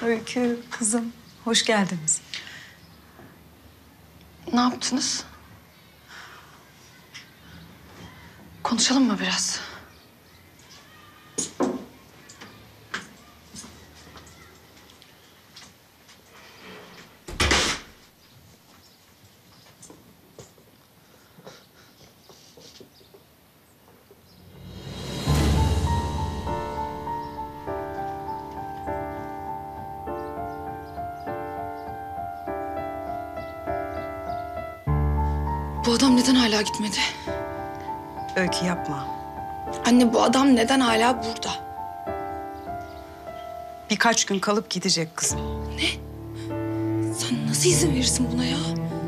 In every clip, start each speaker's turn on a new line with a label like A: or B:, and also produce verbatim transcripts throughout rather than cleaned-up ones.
A: Öykü, kızım, hoş geldiniz.
B: Ne yaptınız? Konuşalım mı biraz? Bu adam neden hala gitmedi?
A: Öykü yapma.
B: Anne, bu adam neden hala burada?
A: Birkaç gün kalıp gidecek kızım.
B: Sen nasıl izin verirsin buna ya?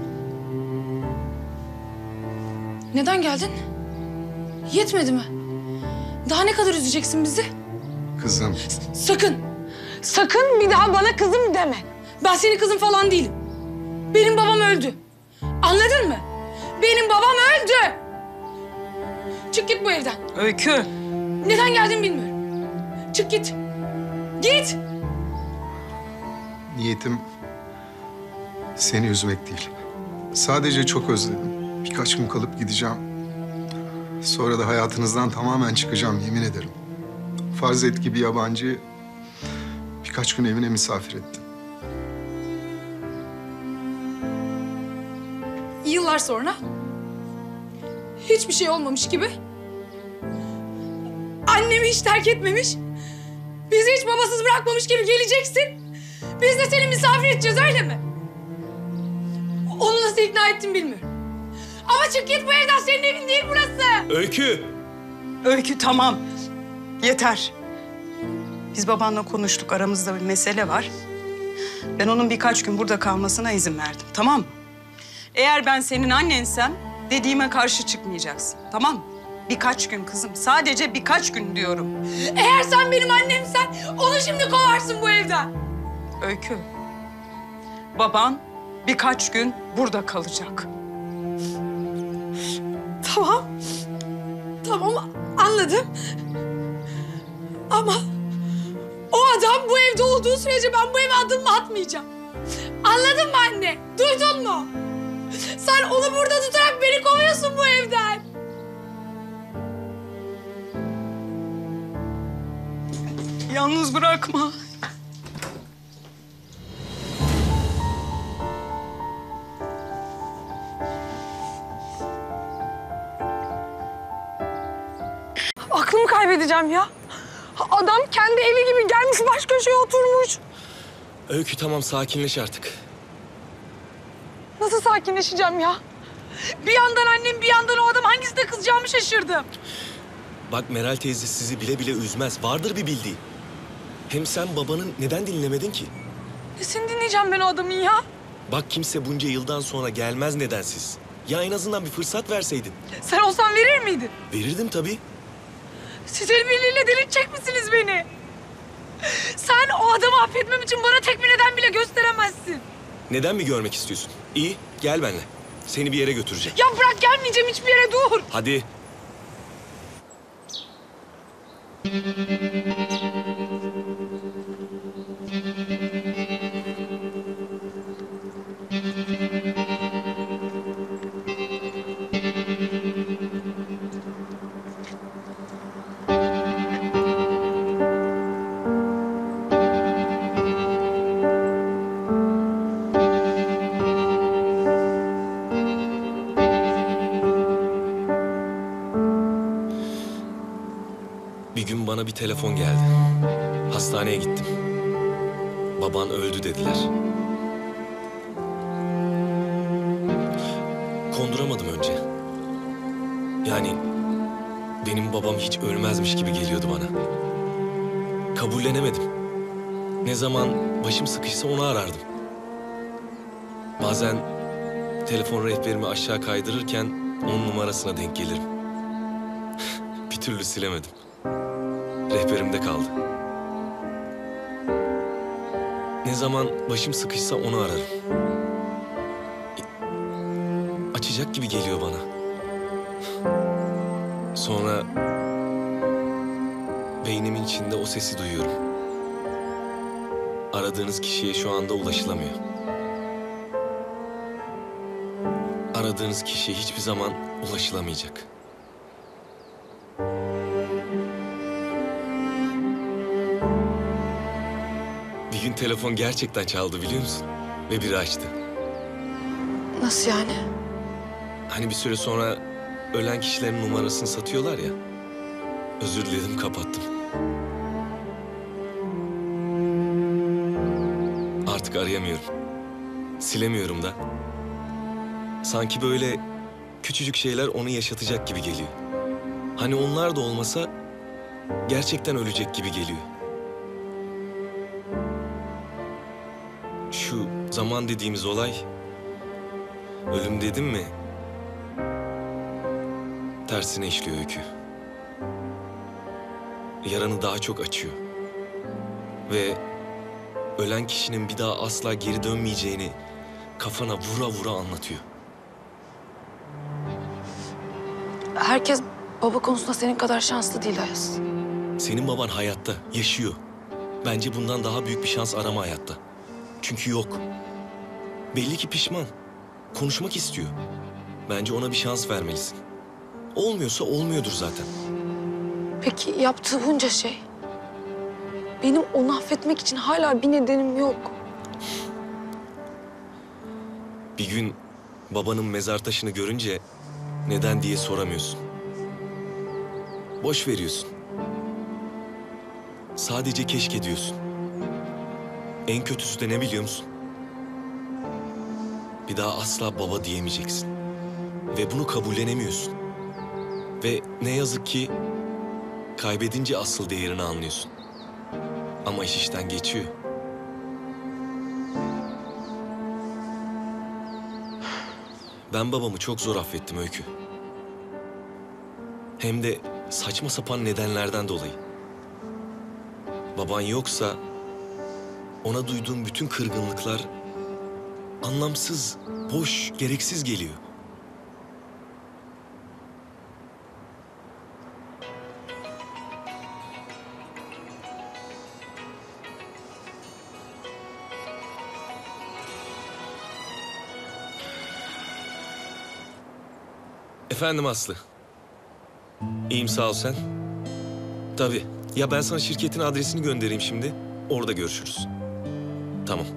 B: Neden geldin? Yetmedi mi? Daha ne kadar üzeceksin bizi?
C: Kızım.
B: Sakın! Sakın bir daha bana kızım deme. Ben senin kızın falan değilim. Benim babam öldü. Anladın mı? Benim babam öldü. Çık git bu evden.
A: Öykü.
B: Neden geldin bilmiyorum. Çık git. Git.
C: Niyetim seni üzmek değil. Sadece çok özledim. Birkaç gün kalıp gideceğim. Sonra da hayatınızdan tamamen çıkacağım, yemin ederim. Farz et ki bir yabancı birkaç gün evine misafir ettim.
B: Yıllar sonra hiçbir şey olmamış gibi annemi hiç terk etmemiş, bizi hiç babasız bırakmamış gibi geleceksin. Biz de seni misafir edeceğiz, öyle mi? Onu nasıl ikna ettim bilmiyorum. Ama çık git bu evden, senin evin değil burası.
D: Öykü!
A: Öykü tamam. Yeter. Biz babanla konuştuk. Aramızda bir mesele var. Ben onun birkaç gün burada kalmasına izin verdim. Tamam mı? Eğer ben senin annensem dediğime karşı çıkmayacaksın. Tamam mı? Birkaç gün kızım. Sadece birkaç gün diyorum.
B: Eğer sen benim annemsen onu şimdi kovarsın bu evden.
A: Öykü. Baban birkaç gün burada kalacak.
B: Tamam. Tamam, anladım. Ama o adam bu evde olduğu sürece ben bu eve adımımı atmayacağım. Anladın mı anne? Duydun mu? Sen onu burada tutarak beni kovuyorsun bu evden.
A: Yalnız bırakma.
B: Aklımı kaybedeceğim ya. Adam kendi evi gibi gelmiş baş köşeye oturmuş.
D: Öykü tamam, sakinleş artık.
B: Nasıl sakinleşeceğim ya? Bir yandan annem, bir yandan o adam, hangisine kızacağımı şaşırdım.
D: Bak, Meral teyze sizi bile bile üzmez. Vardır bir bildiği. Hem sen babanın neden dinlemedin ki?
B: Nesini dinleyeceğim ben o adamın ya?
D: Bak, kimse bunca yıldan sonra gelmez nedensiz. Ya en azından bir fırsat verseydin.
B: Sen olsan verir miydin?
D: Verirdim tabii.
B: Siz el birliğiyle delirtecek misiniz beni? Sen o adamı affetmem için bana tek bir neden bile gösteremezsin.
D: Neden mi görmek istiyorsun? İyi, gel benimle. Seni bir yere götüreceğim.
B: Ya bırak, gelmeyeceğim hiçbir yere, dur.
D: Hadi. Bir gün bana bir telefon geldi. Hastaneye gittim. Baban öldü dediler. Konduramadım önce. Yani benim babam hiç ölmezmiş gibi geliyordu bana. Kabullenemedim. Ne zaman başım sıkışsa onu arardım. Bazen telefon rehberimi aşağı kaydırırken onun numarasına denk gelirim. Bir türlü silemedim. Rehberimde kaldı. Ne zaman başım sıkışsa onu ararım. Açacak gibi geliyor bana. Sonra beynimin içinde o sesi duyuyorum. aradığınız kişiye şu anda ulaşılamıyor. Aradığınız kişiye hiçbir zaman ulaşılamayacak. Bir gün telefon gerçekten çaldı biliyor musun? Ve biri açtı.
B: Nasıl yani?
D: Hani bir süre sonra ölen kişilerin numarasını satıyorlar ya. Özür diledim, kapattım. Artık arayamıyorum. Silemiyorum da. Sanki böyle küçücük şeyler onu yaşatacak gibi geliyor. Hani onlar da olmasa gerçekten ölecek gibi geliyor. Şu zaman dediğimiz olay, ölüm dedim mi tersine işliyor Öykü. Yaranı daha çok açıyor. Ve ölen kişinin bir daha asla geri dönmeyeceğini kafana vura vura anlatıyor.
B: Herkes baba konusunda senin kadar şanslı değil Ayaz.
D: Senin baban hayatta, yaşıyor. Bence bundan daha büyük bir şans arama hayatta. Çünkü yok. Belli ki pişman. Konuşmak istiyor. Bence ona bir şans vermelisin. Olmuyorsa olmuyordur zaten.
B: Peki yaptığı bunca şey. Benim onu affetmek için hala bir nedenim yok.
D: Bir gün babanın mezar taşını görünce neden diye soramıyorsun. Boş veriyorsun. Sadece keşke diyorsun. En kötüsü de ne biliyor musun? Bir daha asla baba diyemeyeceksin. Ve bunu kabullenemiyorsun. Ve ne yazık ki kaybedince asıl değerini anlıyorsun. Ama iş işten geçiyor. Ben babamı çok zor affettim Öykü. Hem de saçma sapan nedenlerden dolayı. Baban yoksa ona duyduğum bütün kırgınlıklar anlamsız, boş, gereksiz geliyor. Efendim Aslı. İyiyim sağ ol sen. Tabii. Ya ben sana şirketin adresini göndereyim şimdi. Orada görüşürüz. Tamam.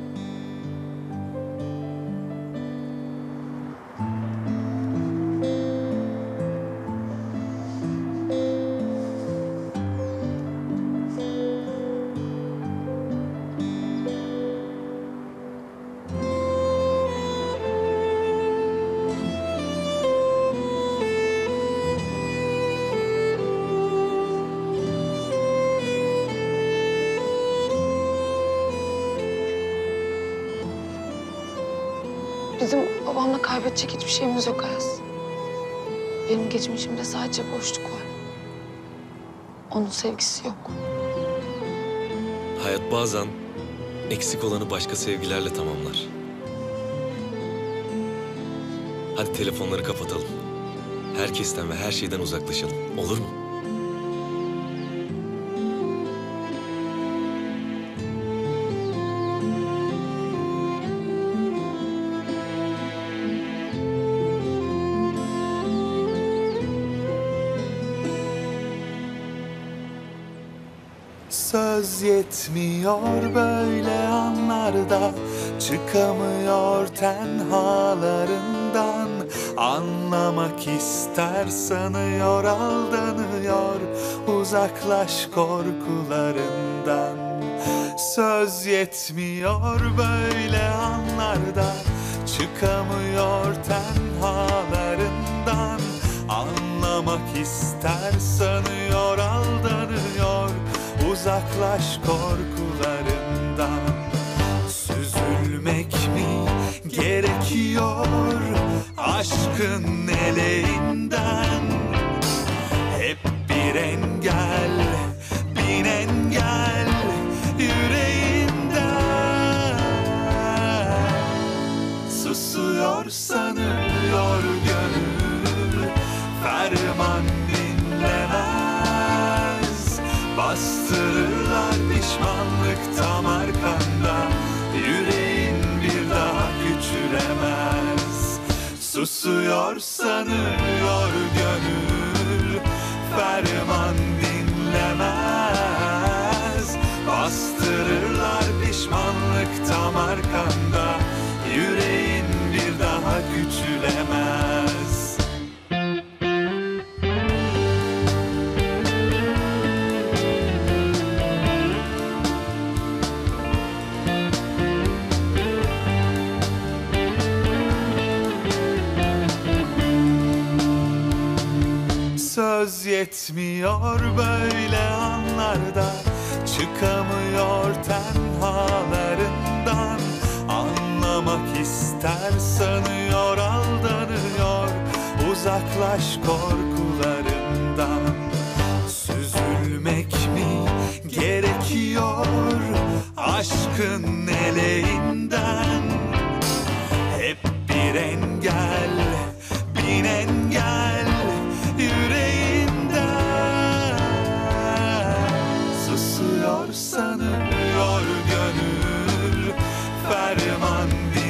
B: Bizim babamla kaybedecek hiçbir şeyimiz yok Ayaz. Benim geçmişimde sadece boşluk var. Onun sevgisi yok.
D: Hayat bazen eksik olanı başka sevgilerle tamamlar. Hadi telefonları kapatalım. Herkesten ve her şeyden uzaklaşalım. Olur mu?
E: Söz yetmiyor böyle anlarda, çıkamıyor tenhalarından. Anlamak ister sanıyor, aldanıyor, uzaklaş korkularından. Söz yetmiyor böyle anlarda, çıkamıyor tenhalarından. Anlamak ister sanıyor, aldanıyor, uzaklaş korkularından. Süzülmek mi gerekiyor aşkın eleğinden? Hep bir engel, bin engel yüreğinden. Susuyor sanıyor gönül, ferman dinlemez. Bastırırlar bir pişmanlık tam arkanda. Yüreğin bir daha küçülemez. Susuyor sanıyor gönül, ferman dinlemez. Bastırırlar pişmanlık tam arkanda. Yüreğin bir daha küçülemez. Söz yetmiyor böyle anlarda, çıkamıyor tenhalarından. Anlamak ister sanıyor, aldanıyor, uzaklaş korkularından. Süzülmek mi gerekiyor aşkın eleğinden? Hep bir engel, bin engel yüreğinden. Susuyor sanıyor gönül, ferman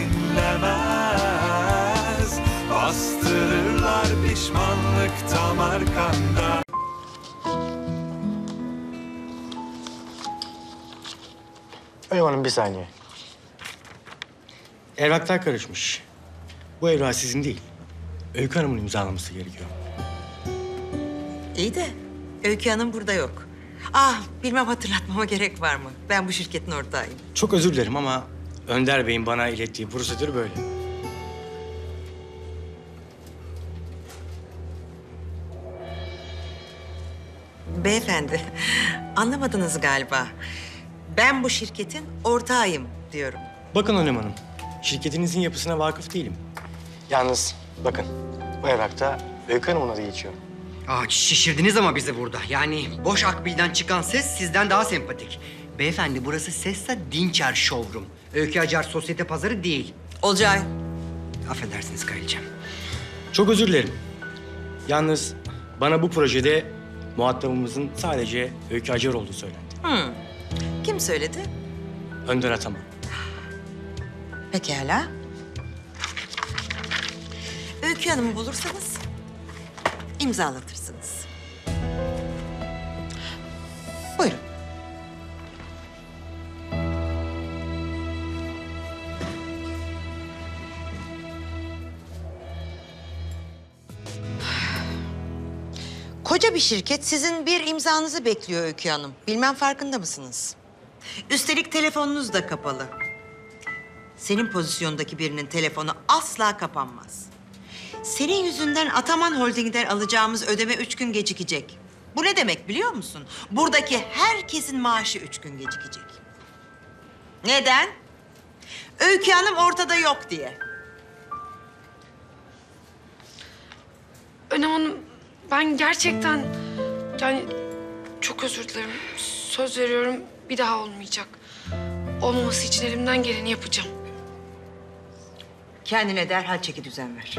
E: dinlemez. Bastırırlar pişmanlık tam arkanda.
F: Öyle Hanım bir saniye. Evraklar karışmış. Bu evrak sizin değil. Öykü Hanım'ın imzalaması gerekiyor.
G: İyi de Öykü Hanım burada yok. Ah, bilmem hatırlatmama gerek var mı? Ben bu şirketin ortağıyım.
F: Çok özür dilerim ama Önder Bey'in bana ilettiği prosedür böyle.
G: Beyefendi, anlamadınız galiba. Ben bu şirketin ortağıyım diyorum.
F: Bakın Önem Hanım, şirketinizin yapısına vakıf değilim. Yalnız bakın, bu evrakta Öykü Hanım'ın adı geçiyor.
H: Aa, şişirdiniz ama bizi burada. Yani boş akbilden çıkan ses sizden daha sempatik. Beyefendi burası Sessa Dinçer Showroom. Öykü Acar Sosyete Pazarı değil.
G: Olcay,
H: Affedersiniz kraliçem.
F: Çok özür dilerim. Yalnız bana bu projede muhatabımızın sadece Öykü Acar olduğu söylendi.
G: hmm. kim söyledi?
F: Önder Ataman.
G: Pekala. Öykü Hanım'ı bulursanız imzalatırsınız. Buyurun. Koca bir şirket sizin bir imzanızı bekliyor Öykü Hanım. Bilmem farkında mısınız? Üstelik telefonunuz da kapalı. Senin pozisyondaki birinin telefonu asla kapanmaz. Senin yüzünden Ataman Holding'den alacağımız ödeme üç gün gecikecek. Bu ne demek biliyor musun? Buradaki herkesin maaşı üç gün gecikecek. Neden? Öykü Hanım ortada yok diye.
B: Önem Hanım, ben gerçekten yani çok özür dilerim. Söz veriyorum bir daha olmayacak. Olmaması için elimden geleni yapacağım.
G: Kendine derhal çeki düzen ver.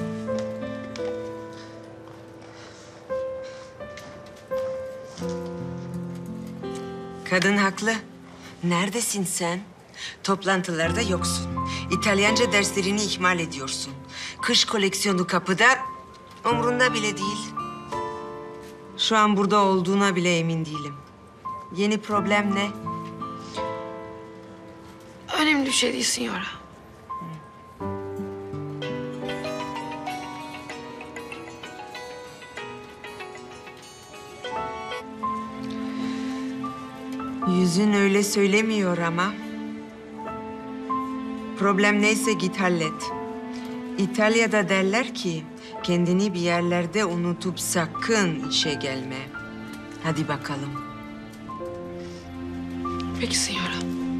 G: Kadın haklı. Neredesin sen? Toplantılarda yoksun. İtalyanca derslerini ihmal ediyorsun. Kış koleksiyonu kapıda, umrunda bile değil. Şu an burada olduğuna bile emin değilim. Yeni problem ne?
B: Önemli bir şey değil Signora.
G: Yüzün öyle söylemiyor ama. Problem neyse git hallet. İtalya'da derler ki kendini bir yerlerde unutup sakın işe gelme. Hadi bakalım.
B: Peki Signora.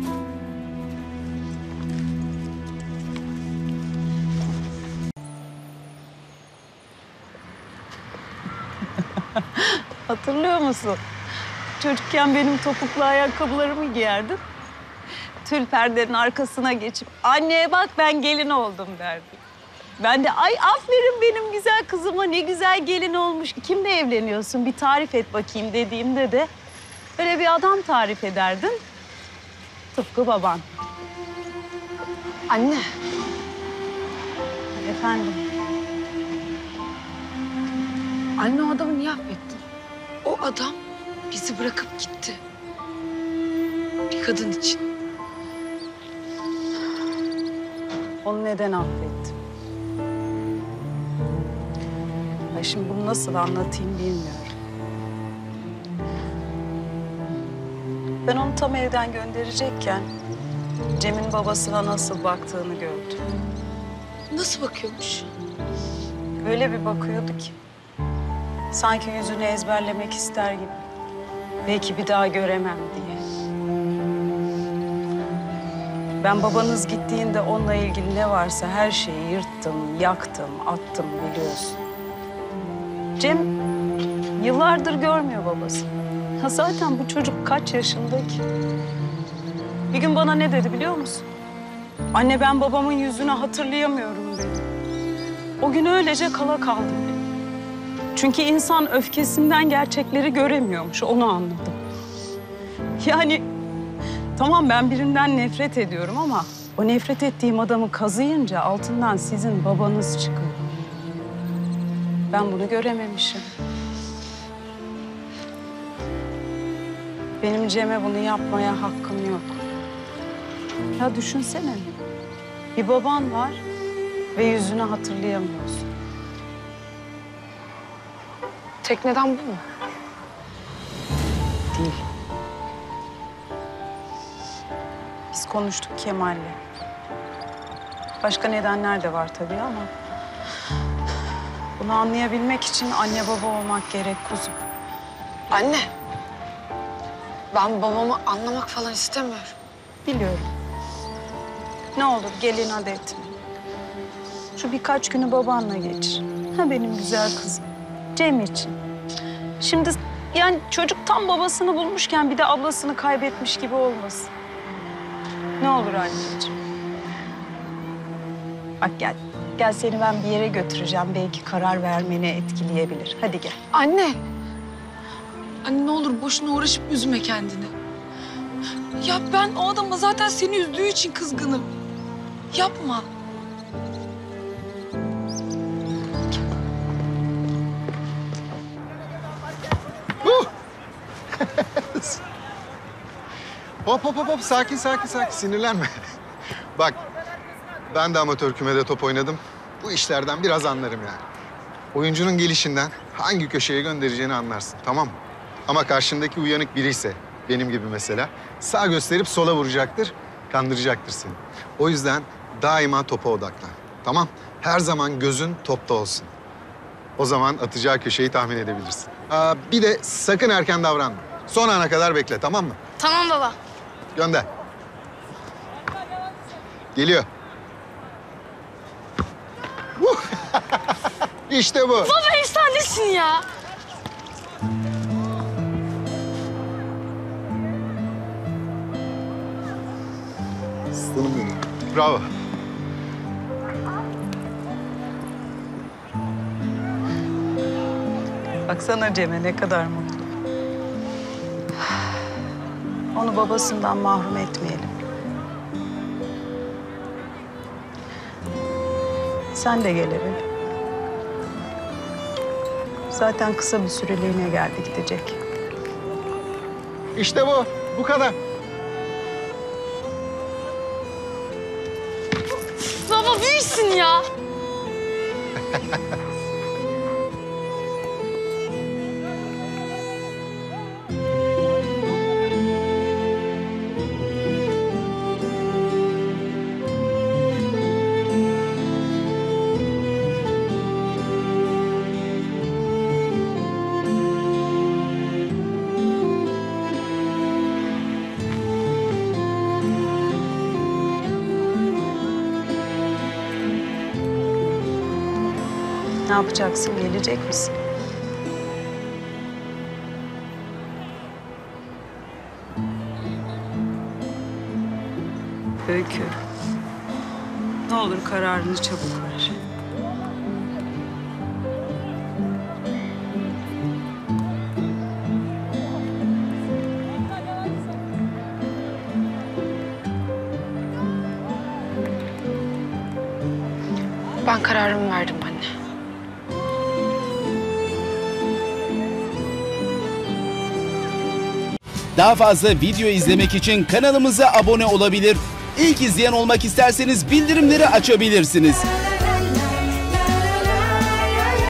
A: Hatırlıyor musun? Çocukken benim topuklu ayakkabılarımı giyerdin. Tül perdenin arkasına geçip anne bak ben gelin oldum derdim. Ben de ay aferin benim güzel kızıma ne güzel gelin olmuş. Kimle evleniyorsun bir tarif et bakayım dediğimde de Öyle bir adam tarif ederdin. Tıpkı baban.
B: Anne.
A: Efendim?
B: Anne o adamı niye affettin? O adam bizi bırakıp gitti. Bir kadın için.
A: Onu neden affettim? Ay şimdi bunu nasıl anlatayım bilmiyorum. Ben onu tam evden gönderecekken Cem'in babasına nasıl baktığını gördüm.
B: Nasıl bakıyormuş?
A: Öyle bir bakıyordu ki. Sanki yüzünü ezberlemek ister gibi. Belki bir daha göremem diye. Ben babanız gittiğinde onunla ilgili ne varsa her şeyi yırttım, yaktım, attım biliyorsun. Cem yıllardır görmüyor babasını. Ha zaten bu çocuk kaç yaşında ki? Bir gün bana ne dedi biliyor musun? Anne ben babamın yüzünü hatırlayamıyorum dedi. O gün öylece kala kaldım. Çünkü insan öfkesinden gerçekleri göremiyormuş, onu anladım. Yani tamam ben birinden nefret ediyorum ama o nefret ettiğim adamı kazıyınca altından sizin babanız çıkıyor. Ben bunu görememişim. Benim Cem'e bunu yapmaya hakkım yok. Ya düşünsene. Bir baban var ve yüzünü hatırlayamıyorsun.
B: Tek neden bu mu?
A: Değil. Biz konuştuk Kemal'le. Başka nedenler de var tabii ama... bunu anlayabilmek için anne baba olmak gerek kuzum.
B: Anne. Ben babamı anlamak falan istemiyorum.
A: Biliyorum. Ne olur gel inat etme. Şu birkaç günü babanla geçir. Ha benim güzel kızım. Cem için. Şimdi yani çocuk tam babasını bulmuşken bir de ablasını kaybetmiş gibi olmasın. Ne olur anneciğim. Bak gel. Gel seni ben bir yere götüreceğim. Belki karar vermeni etkileyebilir. Hadi gel.
B: Anne. Anne ne olur boşuna uğraşıp üzme kendini. Ya ben o adama zaten seni üzdüğü için kızgınım. Yapma.
C: Hop hop hop hop sakin sakin sakin sinirlenme. Bak ben de amatör kümede top oynadım. Bu işlerden biraz anlarım yani. Oyuncunun gelişinden hangi köşeye göndereceğini anlarsın tamam mı? Ama karşındaki uyanık biri ise benim gibi mesela sağ gösterip sola vuracaktır, kandıracaktır seni. O yüzden daima topa odaklan. Tamam? Her zaman gözün topta olsun. O zaman atacağı köşeyi tahmin edebilirsin. Aa, bir de sakın erken davranma. Son ana kadar bekle tamam mı?
B: Tamam baba.
C: Gönder. Geliyor. İşte bu.
B: Baba efsanesin ya.
C: Aslanım benim. Bravo.
A: Baksana Cem'e ne kadar mutlu. Onu babasından mahrum etmeyelim. Sen de gel eve. Zaten kısa bir süreliğine geldi gidecek.
C: İşte bu. Bu kadar.
B: Baba büyüksün ya.
A: Ne yapacaksın? Gelecek misin? Öykü. Ne olur kararını çabuk ver.
B: Ben kararımı verdim anne.
I: Daha fazla video izlemek için kanalımıza abone olabilir. İlk izleyen olmak isterseniz bildirimleri açabilirsiniz.